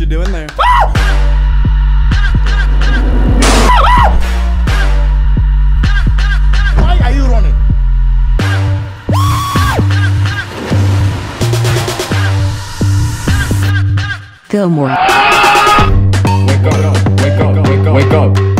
you doing there? Why are you running? FILMORA. Wake up, wake up, wake up, wake up.